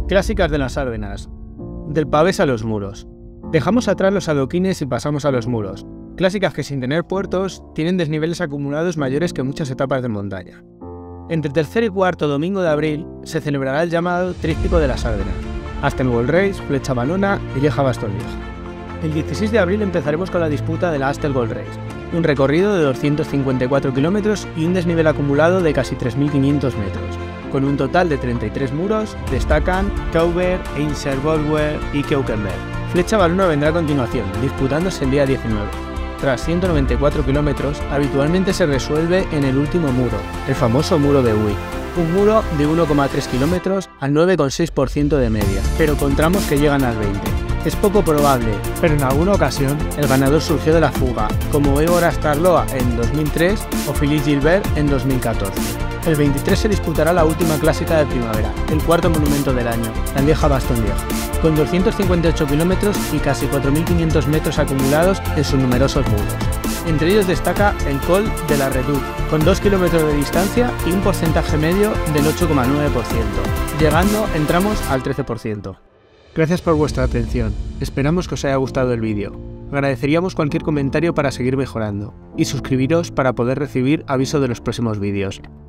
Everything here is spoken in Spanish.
Clásicas de las Ardenas. Del pavés a los muros. Dejamos atrás los adoquines y pasamos a los muros. Clásicas que sin tener puertos tienen desniveles acumulados mayores que muchas etapas de montaña. Entre el tercer y cuarto domingo de abril se celebrará el llamado Tríptico de las Ardenas: Astel Gold Race, Flecha Valona y Lieja-Bastogne. El 16 de abril empezaremos con la disputa de la Astel Gold Race, un recorrido de 254 kilómetros y un desnivel acumulado de casi 3.500 metros. Con un total de 33 muros, destacan Kauber, Einser-Bolwer y Keukenberg. Flecha Valona vendrá a continuación, disputándose el día 19. Tras 194 kilómetros, habitualmente se resuelve en el último muro, el famoso muro de Huy. Un muro de 1,3 kilómetros al 9,6% de media, pero con tramos que llegan al 20. Es poco probable, pero en alguna ocasión el ganador surgió de la fuga, como Igor Astarloa en 2003 o Philippe Gilbert en 2014. El 23 se disputará la última clásica de primavera, el cuarto monumento del año, la Lieja-Bastogne, con 258 kilómetros y casi 4.500 metros acumulados en sus numerosos muros. Entre ellos destaca el Col de la Redoute, con 2 kilómetros de distancia y un porcentaje medio del 8,9%, llegando en tramos al 13%. Gracias por vuestra atención, esperamos que os haya gustado el vídeo. Agradeceríamos cualquier comentario para seguir mejorando, y suscribiros para poder recibir aviso de los próximos vídeos.